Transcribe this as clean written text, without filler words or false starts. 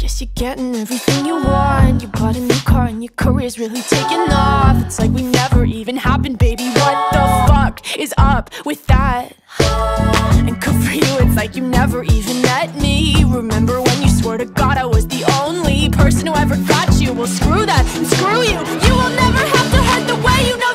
Guess you're getting everything you want. You bought a new car and your career's really taking off. It's like we never even happened, baby. What the fuck is up with that? And good for you, it's like you never even met me. Remember when you swore to God I was the only person who ever got you? Well, screw that and screw you. You will never have to hurt the way you know